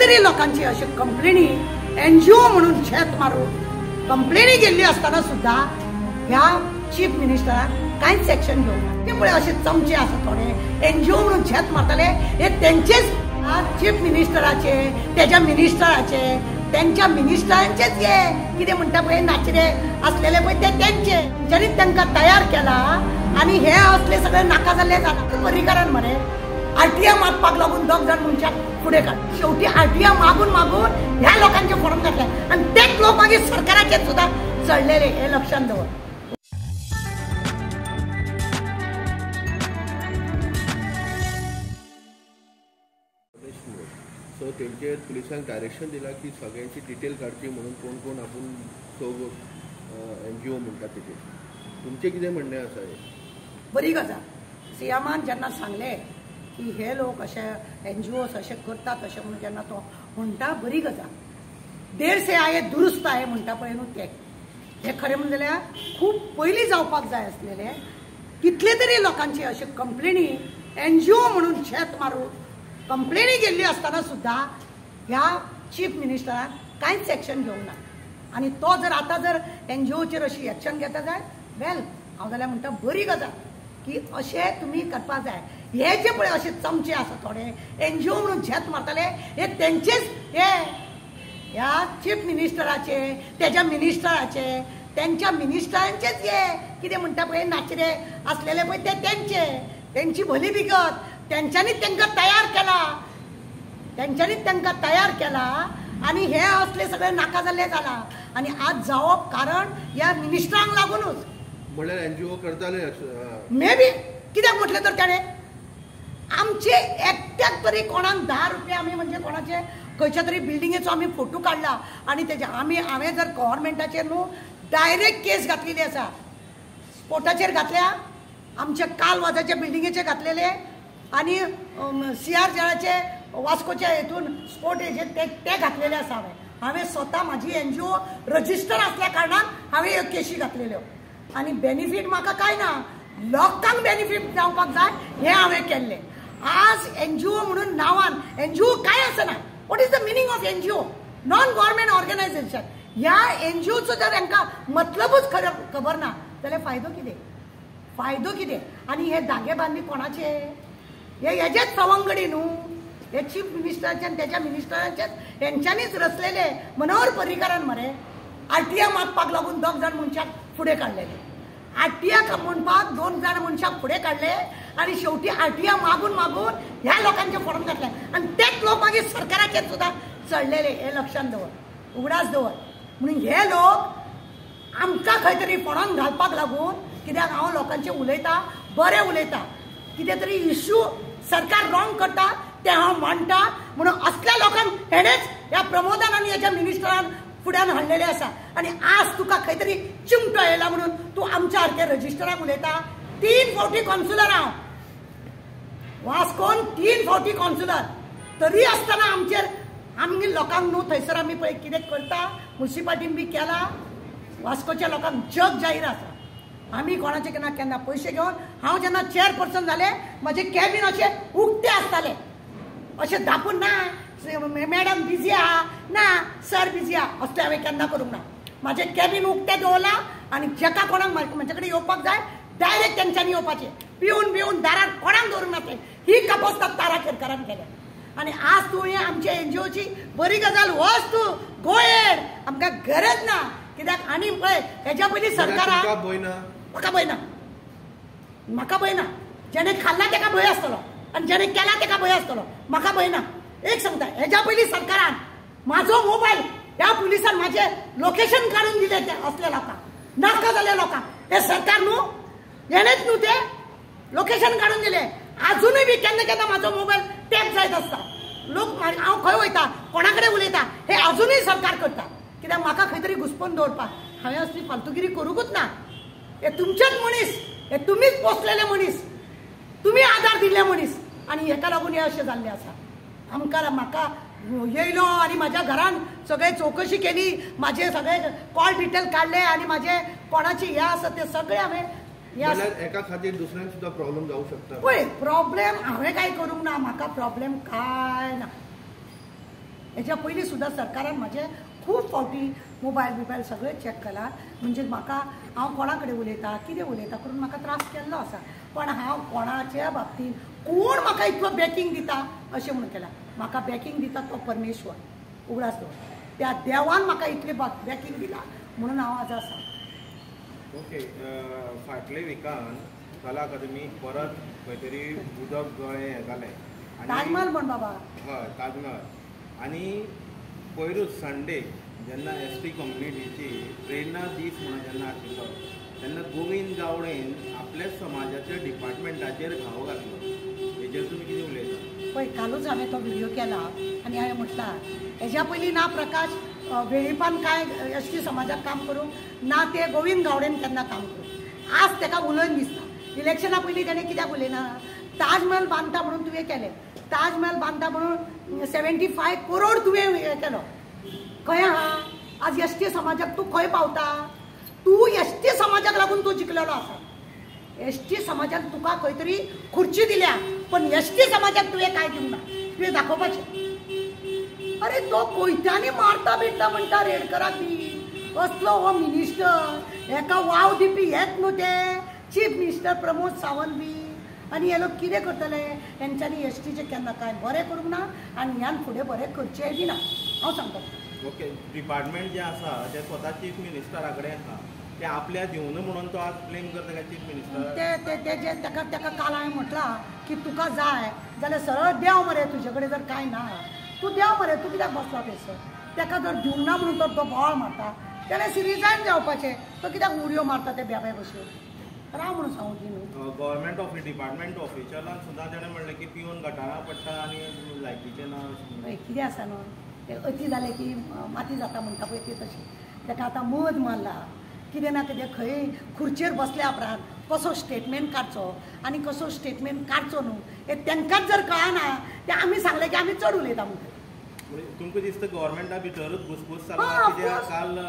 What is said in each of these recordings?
तरी लोकांची अशी कंप्लेनी NGO म्हणून छेत मारून कंप्लेनी गेल्ली असताना सुद्धा ह्या चीफ मिनिस्टरान कांयच एक्शन घेवना। ते पळय असे चमचे आसा थोडे NGO म्हणून छेत मारतले हे त्यांचेच चीफ मिनिस्टराचे त्याच्या मिनिस्टराचे त्यांच्या मिनिस्टरांचेच हे कितें म्हणटा पळय नाचरे असलेले पळय ते त्यांचे ज्यांनी तांकां तयार केला आणि हे असले सगळे नाका जाल्ले जाता परिकारान मरे आरटीआय मागपाक लागून दोग जाण मनशाक फुडें काड शेवटी आरटीआय मागून मागून ह्या लोकांचे फोडून घातले आणि तेच लोक मागीर सरकाराचे सुद्धा चढलेले हे लक्षात दवर। सो तेंचेर पुलिसांक डायरेक्शन दिला की सगळ्यांची डिटेल काडची म्हणून कोण कोण आपूण सग NGO म्हणटात तेजेर तुमचें कितें म्हणणें आसा? बरी गजाल सीएमान जेन्ना सांगले की हे लोक अशे NGOs अशे करतात अशें म्हणून जेन्ना तो म्हणटा बरी गजाल। 150 आये दुरुस्त आहे म्हणटा पळय न्हू ते हे खरें म्हणलें जाल्यार खूब पयलीं जावपाक जाय आसलेले। कितले तरी लोकांची अशी कंप्लेनी NGO म्हणून छेत मारून कंप्लेनी गेल्ली असताना सुद्धा ह्या चीफ मिनिस्टरान कांयच एक्शन घेवना आणि तो जर आता जर NGOचेर अशी एक्शन घेता जाय वेल हांव जाल्यार म्हणटा बरी गजाल की अशे तुमी करपाक जाय। हे जे पळय असे चमचे आसा थोडे NGO म्हणून झेत मारतले हे त्यांचेच हे ह्या चीफ मिनिस्टराचे त्याच्या मिनिस्टराचे त्यांच्या मिनिस्टरांचेच हे कितें म्हणटा पळय नाचरे असलेले पळय ते त्यांचे त्यांची भली बिगत त्यांच्यानी तांकां तयार केला आणि हे असले सगळे नाका जाल्ले जाला आणि आज जावप कारण या मिनिस्टरांक लागूनच म्हळ्यार NGO करताले मे बी कित्याक म्हटलें तर ताणें आमचे एकट्याक तरी कोणाक 10 रुपया आमी म्हणजे कोणाचे खंयच्या तरी बिल्डिंगेचो आमी फोटो काडला आणि तेजे हांवें जर गव्हर्मेंटाचेर न्हू डायरेक्ट केस घातलेली आसा। स्पोर्टाचेर घातल्या आमचे कालवाजाचे बिल्डिंगेचे घातलेले आणि CR जळाचे वास्कोच्या हेतून स्पोर्ट हेजे ते घातलेले आसा। हांवें स्वता म्हाजी NGO रजिस्टर असल्या कारणान हांवें ह्यो केसी घातलेल्यो आणि बेनिफीट म्हाका काय ना लोकांक बेनिफीट जावपाक जाय हे हांवें केल्लें। आज NGO म्हणून नांवान NGO काय आसना। What is the meaning of NGO? Non government organisation. ह्या NGOचो जर तांकां मतलबूच खबर ना जाल्यार फायदो कितें आणि हे धागे बांदली कोणाचे हेजेच सवंगडी न्हू हे चीफ मिनिस्टराचे आणि त्याच्या मिनिस्टरांचेच हेंच्यांनीच रचलेले मनोहर पर्रीकारान मरे आरटीआय मागपाक लागून दोग जाण मनशाक फुडें काडलेले। आरटीआय म्हणपाक 2 जाण मनशाक फुडें काडले आणि शेवटी आरटीआय मागून मागून ह्या लोकांचे फोडून घातले आणि तेच लोक मागीर सरकाराचेर सुद्धा चढलेले हे लक्षात दवर उगडास दवर। म्हणून हे लोक आमकां खंय तरी फोडून घालपाक लागून कित्याक हांव लोकांचे उलयता बरें उलयता कितें तरी इश्यू सरकार रॉंग करता ते हांव मांडटा म्हणून असल्या लोकांक हेणेच ह्या प्रमोदान आनी हेच्या मिनिस्टरान फुड्यान हाडलेले आसा आणि आज तुका खंय तरी चिमटो येयला म्हणून तूं आमच्या सारके रजिस्टराक उलयता। 3 फावटी कॉन्सुलर हांव वास्कोन 3 फावटी कॉन्सुलर तरी आसतना आमगे लोकांक न्हू थंयसर आमी पळय कितें करता म्युनिसिपालिटीन बी केला वास्कोच्या लोकांक जग जाहीर आसा। आमी कोणाचे केन्ना पयशे घेवन हांव जेन्ना चेअरपर्सन जालें म्हाजे कॅबिन अशे उक्ते आसताले अशें धापून ना मॅडम बिजी आहा ना सर बिजी आहा असलें हांवें केन्ना करूंक ना। म्हाजें कॅबिन उक्तें दवरलां आणि जेका कोणाक म्हाजे कडेन येवपाक जाय डायरेक्ट तेंच्यांनी येवपाचें पिवन दारार कोणाक दवरूंक नासलें ही कपस्ताद तारा केरकारान केल्या आणि आज तूं आमच्या NGOची बरी गजाल वच तूं गोयेर आमकां गरज ना कित्याक आनी पळय हेच्या पयलीं सरकारान म्हाका भंय ना जेणे खाल्ला तेका भंय आसतलो आणि जेणे केला तेका भंय आसतलो म्हाका भंय ना। एक सांगता हेच्या पयलीं सरकारान म्हाजो मोबायल ह्या पुलिसान म्हाजे लोकेशन काडून दिले ते असले लोकांक नाका जाल्ल्या लोकांक हे सरकार न्हू हेणेच न्हू ते लोकेशन काडून दिले। अजूनय बी केन्ना म्हाजो मोबायल टॅप जायत आसता लोक हांव खंय वयता कोणा कडेन उलयता हे अजूनय सरकार करता कित्याक म्हाका खंय तरी घुसपून दवरपाक हांवें असली फालतुगिरी करूंकूच ना। हे तुमचेच मनीस हे तुमीच पोसलेले मनीस तुम्ही आधार दिल्ले मनीस आणि हेका लागून हे अशें जाल्लें आसा। म्हाका येयलो आणि माझ्या घरान सगळे चौकशी केली माझे सगळे कॉल डिटेल काढले आणि माझे कोणाची हे आसा ते सगळे हांवें एका खातीर दुसऱ्यांक सुद्धा प्रॉब्लेम जाऊ शकता। पळय प्रॉब्लेम हांवें काय करूंक ना म्हाका प्रॉब्लेम काय ना हेच्या पयलीं सुद्दां सरकारान म्हाजे खूब फावटी मोबायल सगळे चॅक केला म्हणजे म्हाका हांव कोणा कडेन उलयतां कितें उलयतां करून म्हाका त्रास केल्लो आसा पण हांव कोणाच्या बाबतींत कोण म्हाका इतलो बॅकींग दिता अशें म्हणून केलां म्हाका बॅकींग दिता तो परमेश्वर उगडास दवर त्या देवान म्हाका इतले बॅकींग दिला म्हणून हांव आज आसा ओके फाटले विकान कला अकादमीक परत खंय तरी उदक गळें हें जालें ताजमहल म्हण बाबा हय ताजमहल आनी पयरूच संडे जेन्ना ST कम्युनिटीची प्रेरणा दीस म्हणून जेन्ना आशिल्लो तेन्ना गोविंद गावडेन आपल्या समाजाच्या डिपार्टमेंटाचेर घावो घातलो हेजेर तुमी कितें उलयता पळय कालूच हांवें तो व्हिडिओ केला आनी हांवें म्हटलां हेज्या पयलीं ना प्रकाश वेळीपान काय ST समाजात काम करूंक ना ते गोविंद गावडेन केन्ना काम करूंक आज ताका उलयन दिसता इलेक्शना पयलीं ताणें कित्याक उलयना ताजमहल बांदता म्हणून तुवें केलें ताजमहल बांदता म्हणून 75 करोड तुवें हें केलो खंय आहा आज ST समाजाक तूं खंय पावता तूं ST समाजाक लागून तूं जिखलेलो आसा ST समाजाक तुका खंय तरी खुर्ची दिल्या पण ST समाजाक तुवें कांय दिवंक ना तुवें दाखोवपाचें अरे तो कोयत्यांनी मारता बिडटा म्हणटा रेडकराक बी असलो हो मिनिस्टर हेका वाव दिवपी हेच न्हू ते चीफ मिनिस्टर प्रमोद सावंत बी आनी हे लोक कितें करतले हेंच्यांनी STचें केन्ना कांय बरें करूंक ना आनी ह्यान फुडें बरें करचेंय बी ना हांव सांगता ओके डिपार्टमेंट जें आसा तें स्वता चीफ मिनिस्टरा कडेन आसा तें आपल्या दिवना म्हणून तो आज ब्लेम करता काय चीफ मिनिस्टर ते जे ताका काल हांवें म्हटलां की तुका जाय जाल्यार सरळ देव मरे तुजे कडेन जर कांय ना तूं देव मरे तूं कित्याक बसला थंयसर ताका जर दिवना म्हणून तर तो बोवाळ मारता तेणें रिजायन जावपाचें तो कित्याक उडयो मारता ते बेबे भशेन राव म्हणून सांगून दी न्हू गव्हर्मेंट डिपार्टमेंट ऑफिशलान सुद्दां ताणें म्हणलें की पिवन गटारां पडटा आनी लायकीचें ना पळय कितें आसा न्हू ते अती जालें की माती जाता म्हणटा पळय ती तशी ताका आतां मध मारला कितें ना कितें खंय खुर्चेर बसल्या उपरांत कसो स्टेटमेंट काडचो आनी कसो स्टेटमेंट काडचो न्हू हें तांकांच जर कळना तें आमी सांगलें की आमी चड उलयता म्हणटा तुमकां दिसता गव्हर्मेंटा भितरूच घुसघुस हा, जाल्या कित्याक of काल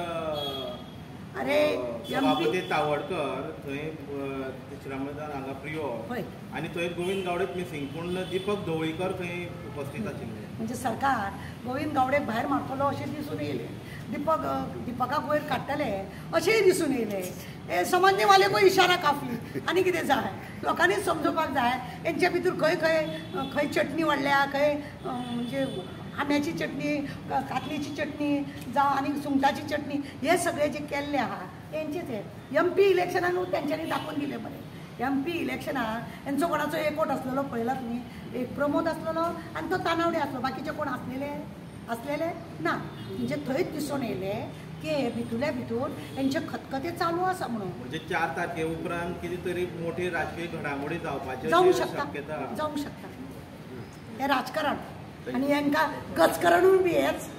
अरे सभापती तावडकर थंय श्रमदान हांगा प्रियो पळय आनी थंय गोविंद गावडेच मिसींग पूण दीपक ढवळीकर थंय उपस्थित आशिल्ले म्हणजे सरकार गोविंद गावडे भायर मारतलो अशें दिसून येयलें दीपकाक वयर काडटले अशेंय दिसून येयलें हे समजने वाले को इशारा काफी आनी कितें जाय लोकांनीच समजोवपाक जाय हेंचे भितर खंय चटणी वाडल्या खंय म्हणजे आम्याची चटणी कातलीची चटणी जावं आनी सुंगटाची चटणी हे सगळे जे केल्ले आहा तेंचेच हे MP इलेक्शनान तेंच्यांनी दाखोवन दिलें बरें MP इलेक्शनान हेंचो कोणाचो एकवट आसलेलो पळयला तुमी एक प्रमोद आसलेलो आनी तो तानावडे आसलो बाकीचे कोण आसलेले ना म्हणजे थंयच दिसून येयलें की हे भितूरल्या भितूर हेंचे खतखते चालू आसा म्हणून म्हणजे 4 तारखे उपरांत कितें तरी मोठी राजकीय घडामोडी जावंक शक्यता शकता हे राजकारण आनी हांकां गजकारणूय बी हेच